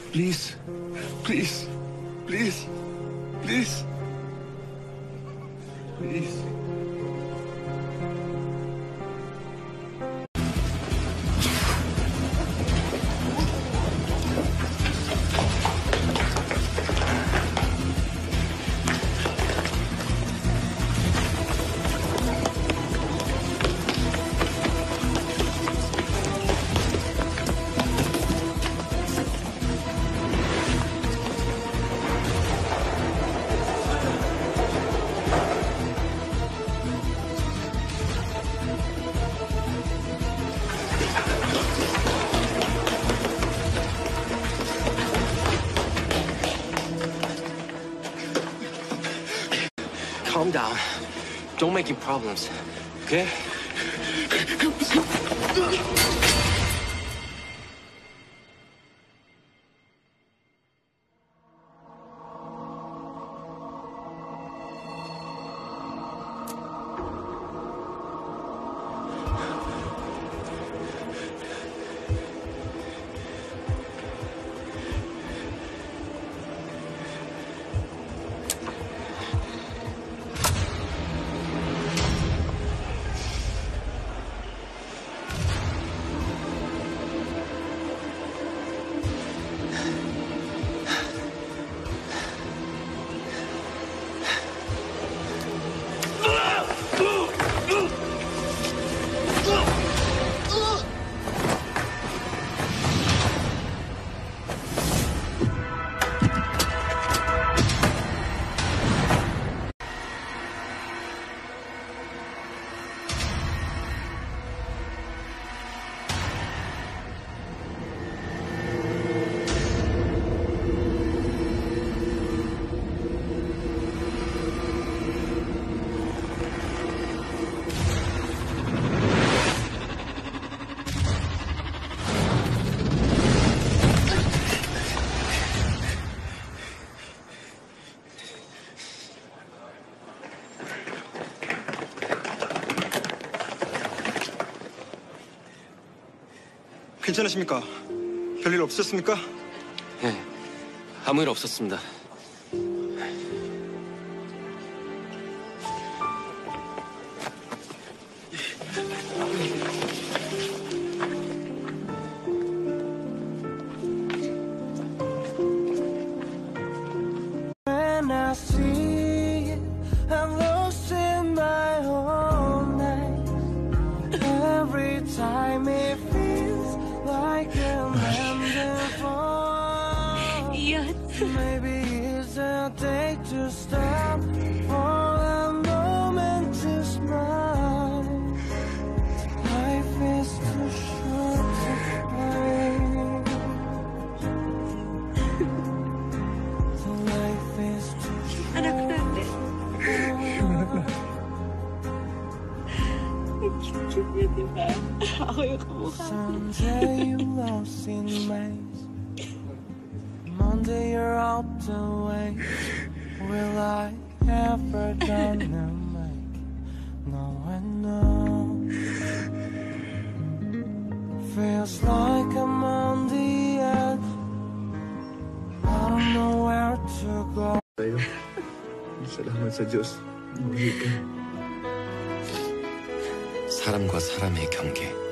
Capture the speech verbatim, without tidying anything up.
Please. Please. Please. Please. Please. Calm down. Don't make any problems, okay? 괜찮으십니까? 별일 없으셨습니까? 네, 아무 일 없었습니다. When I see it, I'm lost in my own night. Every time it feels like an ending for maybe it's a day to stop for a moment to smile. Life is too short to play. Life is too short. Anak natin. Cute niya, diba? Ako yung kamukha. Someday you lost in maze. Monday you're out the way. Will I ever gonna make no one know? Feels like I'm on the edge. I don't know where to go. Salamat sa Diyos. Buhay ka. 사람과 사람의 경계.